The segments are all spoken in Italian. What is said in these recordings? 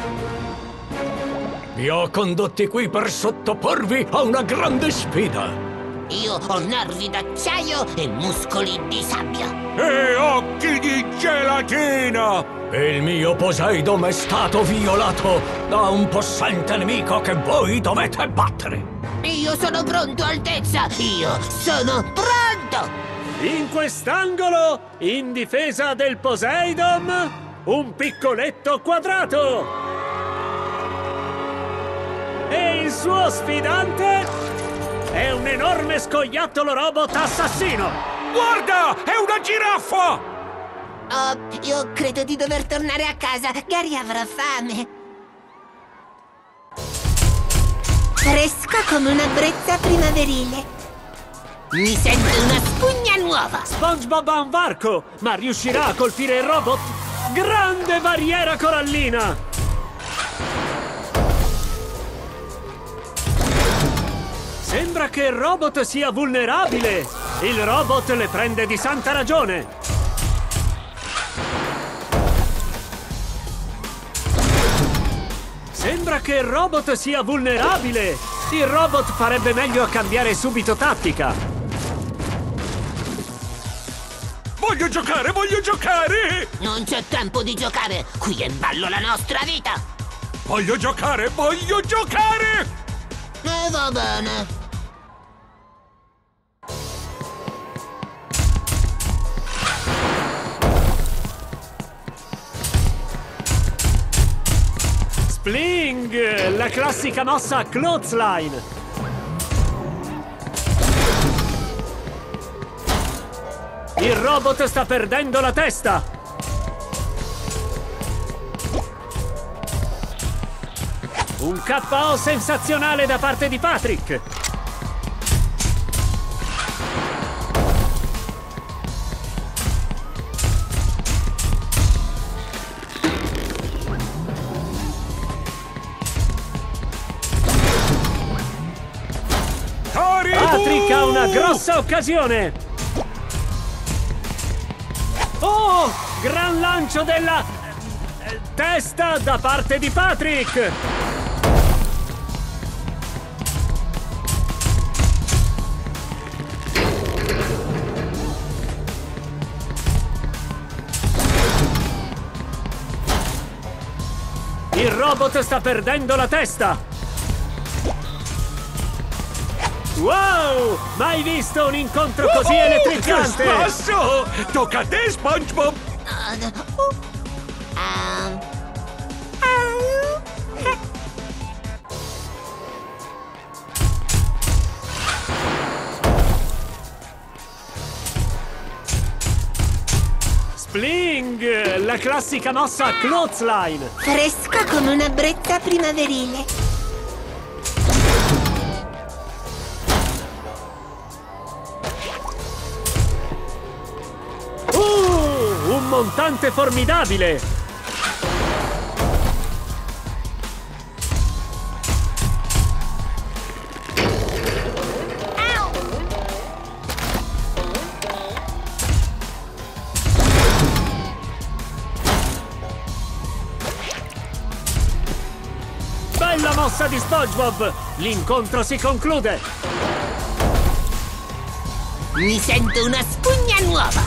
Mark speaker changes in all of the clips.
Speaker 1: Vi ho condotti qui per sottoporvi a una grande sfida.
Speaker 2: Io ho nervi d'acciaio e muscoli di sabbia.
Speaker 3: E occhi di gelatina!
Speaker 1: Il mio Poseidon è stato violato da un possente nemico che voi dovete battere.
Speaker 2: Io sono pronto, Altezza! Io sono pronto!
Speaker 4: In quest'angolo, in difesa del Poseidon, un piccoletto quadrato! E il suo sfidante è un enorme scoiattolo robot assassino!
Speaker 3: Guarda! È una giraffa!
Speaker 2: Oh, io credo di dover tornare a casa. Gary avrà fame. Fresca come una brezza primaverile. Mi sento una spugna nuova.
Speaker 4: SpongeBob ha un varco, ma riuscirà a colpire il robot? Grande barriera corallina! Sembra che il robot sia vulnerabile. Il robot le prende di santa ragione. Sembra che il robot sia vulnerabile. Il robot farebbe meglio a cambiare subito tattica.
Speaker 3: Voglio giocare, voglio giocare!
Speaker 2: Non c'è tempo di giocare. Qui è in ballo la nostra vita.
Speaker 3: Voglio giocare, voglio giocare!
Speaker 2: E va bene.
Speaker 4: Spling! La classica mossa Clothesline! Il robot sta perdendo la testa! Un KO sensazionale da parte di Patrick! Patrick ha una grossa occasione! Oh! Gran lancio della testa da parte di Patrick! Il robot sta perdendo la testa! Wow! Mai visto un incontro così elettrizzante!
Speaker 3: Che spasso! Tocca a te, SpongeBob!
Speaker 4: Spling! La classica mossa Clothesline!
Speaker 2: Fresca come una brezza primaverile.
Speaker 4: Un montante formidabile! Bella mossa di SpongeBob! L'incontro si conclude!
Speaker 2: Mi sento una spugna nuova!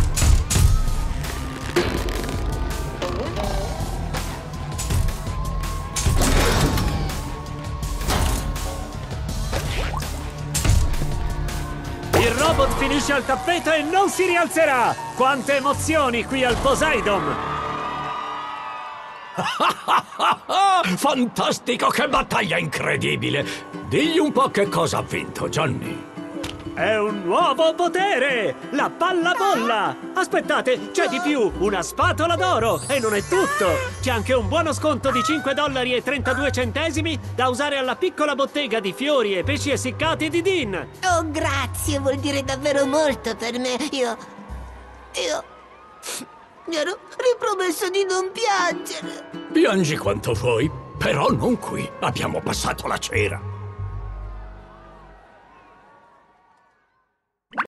Speaker 4: Il robot finisce al tappeto e non si rialzerà! Quante emozioni qui al Poseidon!
Speaker 1: Fantastico, che battaglia incredibile! Digli un po' che cosa ha vinto, Johnny.
Speaker 4: È un nuovo potere! La palla bolla! Aspettate, c'è di più! Una spatola d'oro! E non è tutto! C'è anche un buono sconto di $5,32 da usare alla piccola bottega di fiori e pesci essiccati di Dean!
Speaker 2: Oh, grazie, vuol dire davvero molto per me. Io mi ero ripromesso di non piangere.
Speaker 1: Piangi quanto vuoi, però non qui. Abbiamo passato la cera.